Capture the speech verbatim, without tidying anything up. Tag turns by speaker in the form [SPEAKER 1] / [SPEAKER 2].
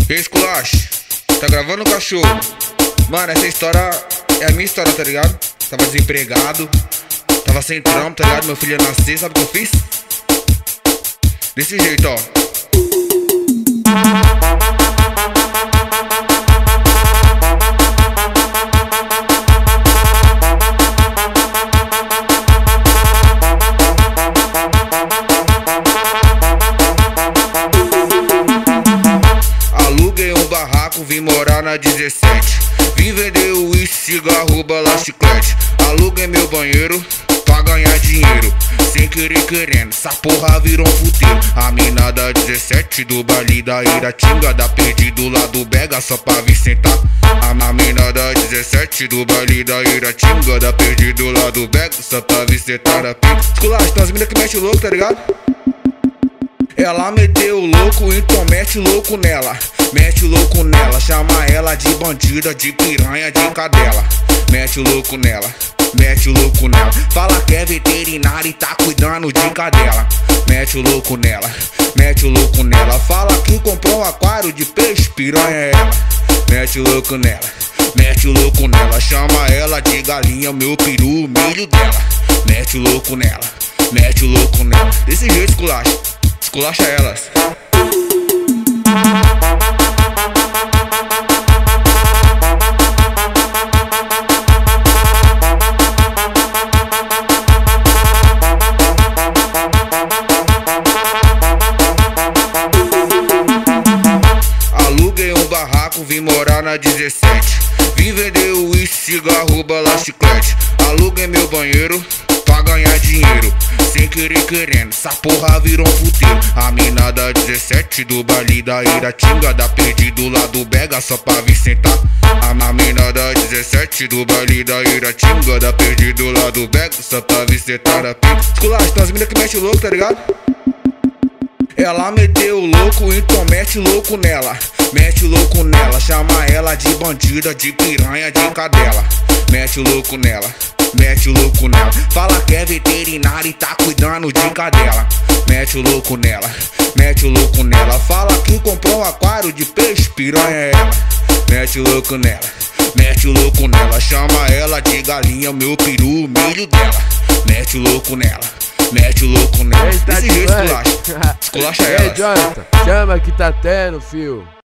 [SPEAKER 1] Esculacho, tá gravando o cachorro? Mano, essa história é a minha história, tá ligado? Tava desempregado, tava sem trampo, tá ligado? Meu filho ia nascer, sabe o que eu fiz? Desse jeito, ó. Aluguei um barraco, vim morar na dezessete. Vim vender uísque, cigarro, bala, chiclete. Aluguei meu banheiro pra ganhar dinheiro, sem querer querendo, essa porra virou um puteiro. A mina da dezessete do baile da Iratinga, da perdido lá do Bega só pra vir sentar. A mina da dezessete do baile da Iratinga, da perdido lá do Bega só pra vir sentar na pica. Esculacho, tem umas minas que mete louco, tá ligado? Ela meteu o louco, então mete louco nela. Mete louco nela, chama ela de bandida, de piranha, de cadela. Mete louco nela, mete louco nela. Fala que é veterinária e tá cuidando de cadela. Mete o louco nela, mete o louco nela. Fala que comprou um aquário de peixe, piranha é ela. Mete o louco nela, mete o louco nela. Chama ela de galinha, meu peru, o milho dela. Mete o louco nela, mete o louco nela. Desse jeito, esculacha, esculacha elas. Aluguei um barraco, vim morar na dezessete. Vim vender uísque, cigarro, bala, chiclete. Aluguei meu banheiro pra ganhar dinheiro, sem querer querendo, essa porra virou um puteiro. A mina da dezessete do baile da Iratinga, da perdido lá do Bega só pra vir sentar. A mina da dezessete do baile da Iratinga, da perdido lá do Bega só pra vir sentar na pica. Esculacho, tem umas minas que mete louco, tá ligado? Ela meteu o louco, então mete louco nela. Mete louco nela, chama ela de bandida, de piranha, de cadela. Mete louco nela, mete louco nela. Fala que é veterinária e tá cuidando de cadela. Mete o louco nela, mete o louco nela. Fala que comprou um aquário de peixe, piranha é ela. Mete o louco nela, mete o louco nela. Chama ela de galinha, meu peru, o milho dela. Mete o louco nela, mete o louco nela. Desse jeito, esculacha, esculacha ela.
[SPEAKER 2] Ei, Jonathan, chama que tá tendo, fio.